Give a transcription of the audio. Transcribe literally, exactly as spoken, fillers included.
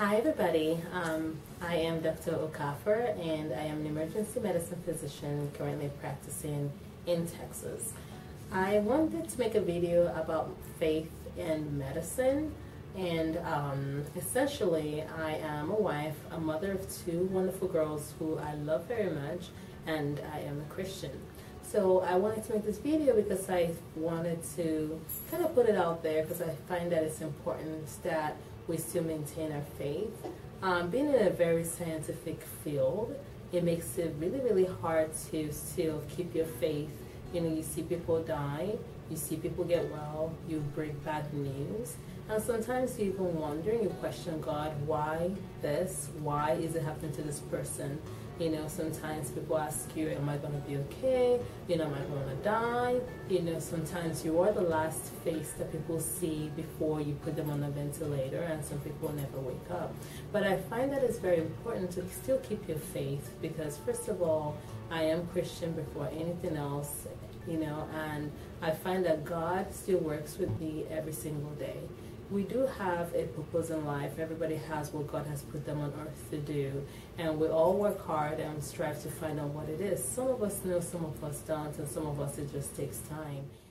Hi everybody, um, I am Doctor Okafor and I am an emergency medicine physician currently practicing in Texas. I wanted to make a video about faith in medicine, and um, essentially I am a wife, a mother of two wonderful girls who I love very much, and I am a Christian. So I wanted to make this video because I wanted to kind of put it out there because I find that it's important that we still maintain our faith. Um, being in a very scientific field, it makes it really, really hard to still keep your faith. You know, you see people die, you see people get well, you break bad news, and sometimes you even wonder, you question God, why this? Why is it happening to this person? You know, sometimes people ask you, am I going to be okay? You know, am I going to die? You know, sometimes you are the last face that people see before you put them on a ventilator, and some people never wake up. But I find that it's very important to still keep your faith because, first of all, I am Christian before anything else, you know, and I find that God still works with me every single day. We do have a purpose in life. Everybody has what God has put them on earth to do, and we all work hard and strive to find out what it is. Some of us know, some of us don't, and some of us it just takes time.